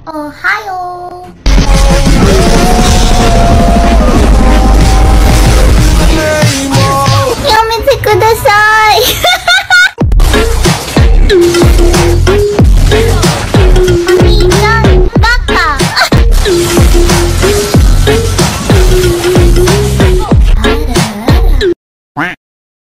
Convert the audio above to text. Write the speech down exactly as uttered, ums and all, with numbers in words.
おはよう。やめてください。